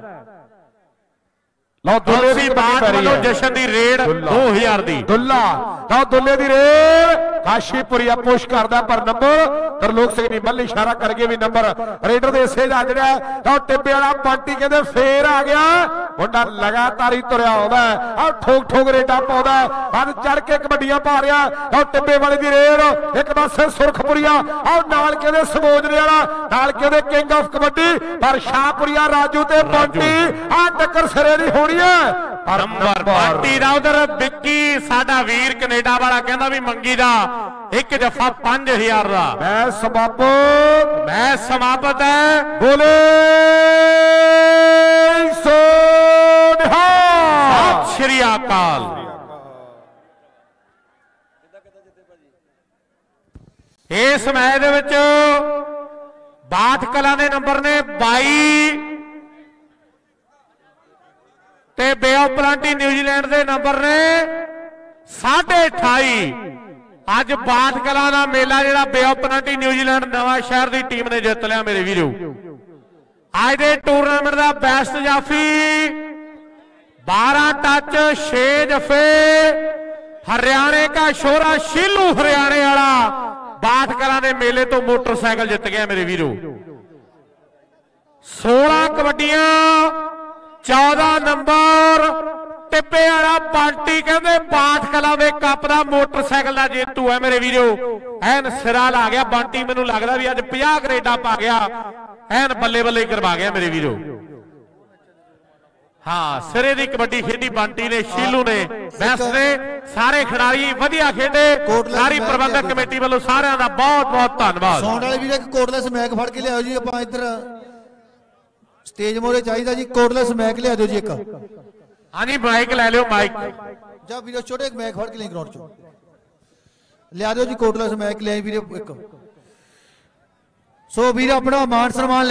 [SPEAKER 2] ਲਓ ਦੁੱਲੇ ਦੀ
[SPEAKER 1] ਬਾਤ ਵੱਲੋਂ ਜਸ਼ਨ ਦੀ ਰੇਡ ਦੋ ਹਜ਼ਾਰ ਦੀ।
[SPEAKER 2] ਦੁੱਲਾ ਲਓ ਦੁੱਲੇ ਦੀ ਰੇਡ ਕਾਸ਼ੀਪੁਰੀਆ ਪੁਸ਼ ਕਰਦਾ, ਪਰ ਨੰਬਰ ਤਰਲੋਕ ਸਿੰਘ ਦੀ ਮੱਲ ਇਸ਼ਾਰਾ ਕਰਕੇ ਵੀ ਨੰਬਰ ਰੇਡਰ ਦੇ ਹਿੱਸੇ ਜਾ ਜਿਹੜਾ ਲਓ ਟਿੱਬੇ ਵਾਲਾ ਬੰਟੀ ਕਹਿੰਦੇ ਫੇਰ ਆ ਗਿਆ। ਮੁੰਡਾ ਲਗਾਤਾਰ ਹੀ ਤੁਰਿਆ ਆਉਂਦਾ, ਆਹ ਠੋਕ ਠੋਕ ਰੇਡਾਂ ਪਾਉਂਦਾ, ਵੱਧ ਚੜ ਕੇ ਕਬੱਡੀਆਂ ਪਾ ਰਿਹਾ। ਲਓ ਟਿੱਬੇ ਵਾਲੇ ਦੀ ਰੇਡ ਇੱਕ ਪਾਸੇ ਸੁਰਖਪੁਰੀਆ, ਆਹ ਨਾਲ ਕਹਿੰਦੇ ਸਮੋਜਰੇ ਵਾਲਾ, ਨਾਲ ਕਹਿੰਦੇ ਕਿੰਗ ਆਫ ਕਬੱਡੀ, ਪਰ ਸ਼ਾਹਪੁਰੀਆ ਰਾਜੂ ਤੇ ਬੰਟੀ ਆਹ ਟੱਕਰ ਸਿਰੇ ਦੀ ਹੋਣੀ ਹੈ।
[SPEAKER 1] ਨੰਬਰ ਬੰਟੀ ਦਾ ਉਧਰ ਵਿੱਕੀ ਸਾਡਾ ਵੀਰ ਕੈਨੇਡਾ ਵਾਲਾ ਕਹਿੰਦਾ ਵੀ ਮੰਗੀ ਦਾ ਇੱਕ ਜਫਾ ਪੰਜ ਹਜ਼ਾਰ ਦਾ।
[SPEAKER 2] ਮੈਂ ਸਮਾਪਤ
[SPEAKER 1] ਮੈਂ ਸਮਾਪਤ ਹੈ।
[SPEAKER 2] ਬੋਲੇ ਸੋ ਨਿਹਾਲ,
[SPEAKER 1] ਸਤਿ ਸ਼੍ਰੀ ਅਕਾਲ। ਇਸ ਮੈਚ ਦੇ ਵਿੱਚ ਬਾਠ ਕਲਾਂ ਦੇ ਨੰਬਰ ਨੇ ਬਾਈ ਤੇ ਬੇ ਆਫ ਪਲਾਂਟੀ ਨਿਊਜ਼ੀਲੈਂਡ ਦੇ ਨੰਬਰ ਨੇ ਸਾਢੇ ਅਠਾਈ। ਅੱਜ ਬਾਠ ਕਲਾਂ ਦਾ ਮੇਲਾ ਜਿਹੜਾ ਬੇ ਆਫ ਪਲਾਂਟੀ ਨਿਊਜ਼ੀਲੈਂਡ ਨਵਾਂ ਸ਼ਹਿਰ ਦੀ ਟੀਮ ਨੇ ਜਿੱਤ ਲਿਆ ਮੇਰੇ ਵੀਰੋ। ਅੱਜ ਦੇ ਟੂਰਨਾਮੈਂਟ ਦਾ ਬੈਸਟ ਜਾਫੀ बारह टच छे जफे हरियाणे का शोरा शीलू हरियाणे वाला बाठ कलां दे मेले तो मोटरसाइकिल जित गया मेरे वीरो। सोलह कबड्डियां चौदह नंबर ਟਿੱਬੇ ਵਾਲਾ ਬੰਟੀ ਕਹਿੰਦੇ ਬਾਠ ਕਲਾ ਦੇ ਕੱਪ ਦਾ ਮੋਟਰਸਾਈਕਲ ਦਾ ਜੇਤੂ ਹੈ ਮੇਰੇ ਵੀਰੋ। ਐਨ ਸਿਰਾ ਲਾ ਗਿਆ ਬੰਟੀ, ਮੈਨੂੰ ਲੱਗਦਾ ਵੀ ਅੱਜ ਪੰਜਾਹ ਕਰੇਡਾ ਪਾ ਗਿਆ, ਐਨ ਬੱਲੇ ਬੱਲੇ ਕਰਵਾ ਗਿਆ ਮੇਰੇ ਵੀਰੋ। ਹਾਂ ਸਿਰੇ ਦੀ ਕਬੱਡੀ ਖੇਡੀ ਬੰਟੀ ਨੇ, ਸ਼ੀਲੂ ਨੇ, ਬੈਸ ਨੇ, ਸਾਰੇ ਖਿਡਾਰੀ ਵਧੀਆ ਖੇਡੇ। ਸਾਰੀ ਪ੍ਰਬੰਧਕ ਕਮੇਟੀ ਵੱਲੋਂ ਸਾਰਿਆਂ ਦਾ ਬਹੁਤ ਬਹੁਤ ਧੰਨਵਾਦ।
[SPEAKER 3] ਸੌਂਡ ਵਾਲੇ ਵੀਰੇ ਇੱਕ ਕੋਟਲੈਸ ਮੈਕ ਫੜ ਕੇ ਲਿਆਓ ਜੀ, ਆਪਾਂ ਇੱਧਰ ਸਟੇਜ ਮੋਰੇ ਚਾਹੀਦਾ ਜੀ, ਕੋਟਲੈਸ ਮੈਕ ਲਿਆ ਦਿਓ ਜੀ ਇੱਕ।
[SPEAKER 1] ਹਾਂਜੀ ਮਾਈਕ ਲੈ ਲਿਓ, ਮਾਈਕ
[SPEAKER 3] ਜਾ ਵੀਰੇ ਛੋਟੇ ਮੈਕ ਫੜ ਕੇ ਲਈ ਗਰਾਊਂਡ ਚੋਂ ਲਿਆ ਦਿਓ ਜੀ, ਕੋਟਲੈਸ ਮੈਕ ਲਿਆਈ ਵੀਰੇ ਇੱਕ। ਸੋ ਵੀਰੇ ਆਪਣਾ ਮਾਨ ਸਨਮਾਨ